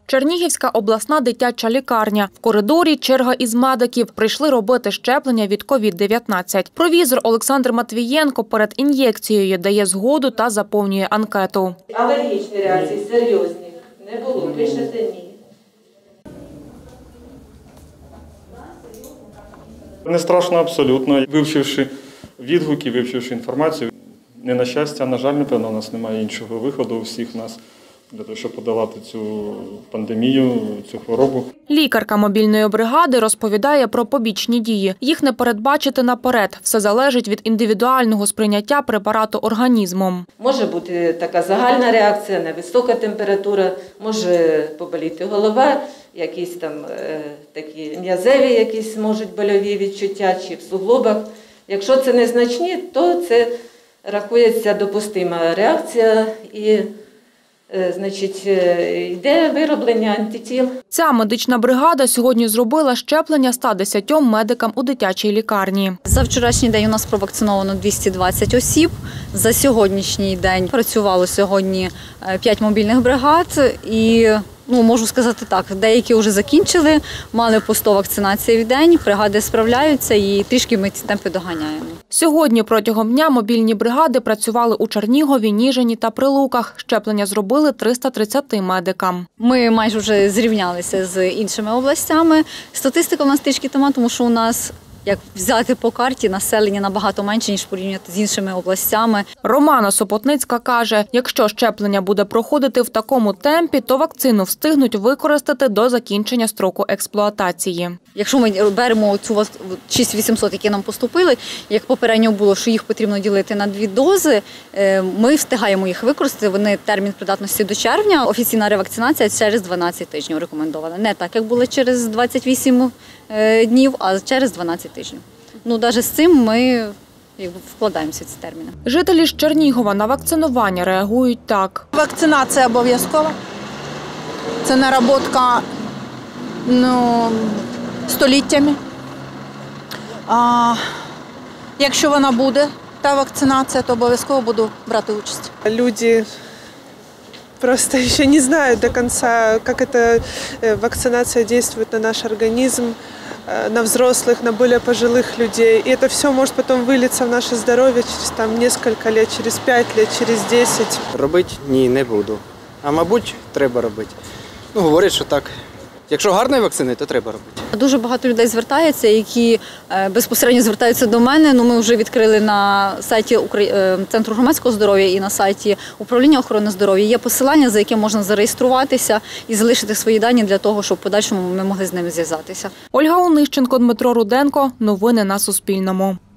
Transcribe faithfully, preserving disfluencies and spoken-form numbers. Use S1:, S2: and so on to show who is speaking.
S1: Чернігівська обласна дитяча лікарня. В коридорі черга із медиків. Прийшли робити щеплення від ковід дев'ятнадцять. Провізор Олександр Матвієнко перед ін'єкцією дає згоду та заповнює анкету.
S2: Алергічні реакції серйозні не було, пишете ні.
S3: Не страшно абсолютно. Вивчивши відгуки, вивчивши інформацію, не на щастя, на жаль, напевно, у нас немає іншого виходу у всіх нас для того, щоб подолати цю пандемію, цю хворобу.
S1: Лікарка мобільної бригади розповідає про побічні дії. Їх не передбачити наперед. Все залежить від індивідуального сприйняття препарату організмом.
S2: Може бути така загальна реакція, невисока температура, може поболіти голова, якісь там е, такі м'язеві якісь можуть больові відчуття чи в суглобах. Якщо це незначні, то це рахується допустима реакція і Значить, йде вироблення антитіл.
S1: Ця медична бригада сьогодні зробила щеплення ста десяти медикам у дитячій лікарні.
S4: За вчорашній день у нас провакциновано двісті двадцять осіб. За сьогоднішній день працювало сьогодні п'ять мобільних бригад. І, ну, можу сказати так, деякі вже закінчили, мали по сто вакцинацій в день, бригади справляються і трішки ми ці темпи доганяємо.
S1: Сьогодні протягом дня мобільні бригади працювали у Чернігові, Ніжині та Прилуках. Щеплення зробили триста тридцяти медикам.
S4: Ми майже вже зрівнялися з іншими областями. Статистика у нас трішки тема, тому що у нас, як взяти по карті, населення набагато менше, ніж порівняти з іншими областями.
S1: Романа Сопотницька каже, якщо щеплення буде проходити в такому темпі, то вакцину встигнуть використати до закінчення строку експлуатації.
S4: Якщо ми беремо цю шість вісімсот, які нам поступили, як попередньо було, що їх потрібно ділити на дві дози, ми встигаємо їх використати. Вони термін придатності до червня. Офіційна ревакцинація через дванадцять тижнів рекомендована. Не так, як було через двадцять вісім днів, а через дванадцять тижнів. Ну, навіть з цим ми вкладаємося в ці терміни.
S1: Жителі ж Чернігова на вакцинування реагують так.
S5: Вакцинація обов'язкова. Це наработка, ну, століттями. А якщо вона буде, та вакцинація, то обов'язково буду брати участь.
S6: Люди просто еще не знают до конца, как эта вакцинация действует на наш организм, на взрослых, на более пожилых людей. И это все может потом вылиться в наше здоровье через там, несколько лет, через пять лет, через десять.
S7: Робити? Ні, не буду. А мабуть, треба робити. Ну, говорять, що так. Якщо гарної вакцини, то треба робити.
S4: Дуже багато людей звертаються, які безпосередньо звертаються до мене. Ну, ми вже відкрили на сайті Центру громадського здоров'я і на сайті Управління охорони здоров'я. Є посилання, за яким можна зареєструватися і залишити свої дані для того, щоб в подальшому ми могли з ними зв'язатися.
S1: Ольга Онищенко, Дмитро Руденко. Новини на Суспільному.